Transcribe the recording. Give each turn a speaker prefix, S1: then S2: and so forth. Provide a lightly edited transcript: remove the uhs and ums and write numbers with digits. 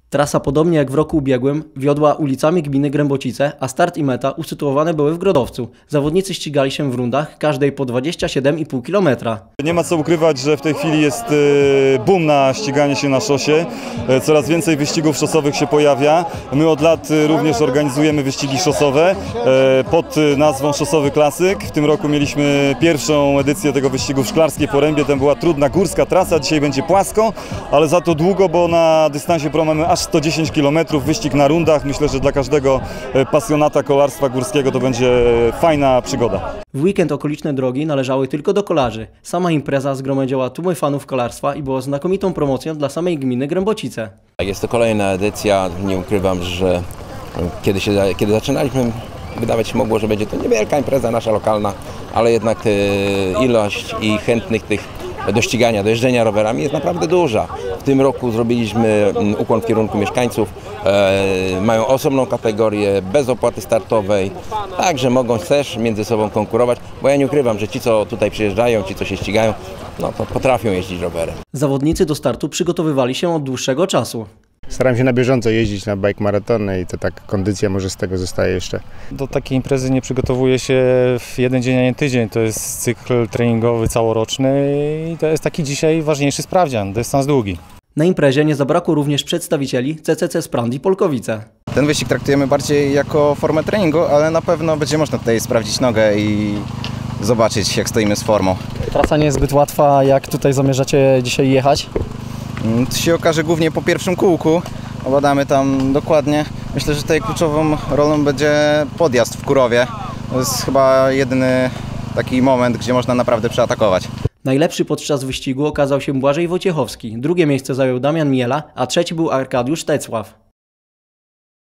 S1: Trasa, podobnie jak w roku ubiegłym, wiodła ulicami gminy Grębocice, a start i meta usytuowane były w Grodowcu. Zawodnicy ścigali się w rundach, każdej po 27,5 km.
S2: Nie ma co ukrywać, że w tej chwili jest boom na ściganie się na szosie. Coraz więcej wyścigów szosowych się pojawia. My od lat również organizujemy wyścigi szosowe pod nazwą Szosowy Klasyk. W tym roku mieliśmy pierwszą edycję tego wyścigu w Szklarskiej Porębie. Tam była trudna górska trasa, dzisiaj będzie płasko, ale za to długo, bo na dystansie pro mamy aż 110 km, wyścig na rundach. Myślę, że dla każdego pasjonata kolarstwa górskiego to będzie fajna przygoda.
S1: W weekend okoliczne drogi należały tylko do kolarzy. Sama impreza zgromadziła tłumy fanów kolarstwa i była znakomitą promocją dla samej gminy Grębocice.
S3: Jest to kolejna edycja, nie ukrywam, że kiedy zaczynaliśmy, wydawać się mogło, że będzie to niewielka impreza nasza lokalna, ale jednak ilość i chętnych tych do ścigania, do jeżdżenia rowerami jest naprawdę duża. W tym roku zrobiliśmy ukłon w kierunku mieszkańców, mają osobną kategorię, bez opłaty startowej, także mogą też między sobą konkurować, bo ja nie ukrywam, że ci, co tutaj przyjeżdżają, ci, co się ścigają, no to potrafią jeździć rowerem.
S1: Zawodnicy do startu przygotowywali się od dłuższego czasu.
S4: Staram się na bieżąco jeździć na bike maratony i to tak kondycja może z tego zostaje jeszcze.
S5: Do takiej imprezy nie przygotowuje się w jeden dzień, a nie tydzień. To jest cykl treningowy całoroczny i to jest taki dzisiaj ważniejszy sprawdzian, dystans długi.
S1: Na imprezie nie zabrakło również przedstawicieli CCC Sprandi Polkowice.
S6: Ten wyścig traktujemy bardziej jako formę treningu, ale na pewno będzie można tutaj sprawdzić nogę i zobaczyć, jak stoimy z formą.
S7: Trasa nie jest zbyt łatwa, jak tutaj zamierzacie dzisiaj jechać?
S6: To się okaże głównie po pierwszym kółku, obadamy tam dokładnie. Myślę, że tutaj kluczową rolą będzie podjazd w Kurowie. To jest chyba jedyny taki moment, gdzie można naprawdę przeatakować.
S1: Najlepszy podczas wyścigu okazał się Błażej Wojciechowski, drugie miejsce zajął Damian Miela, a trzeci był Arkadiusz Tecław.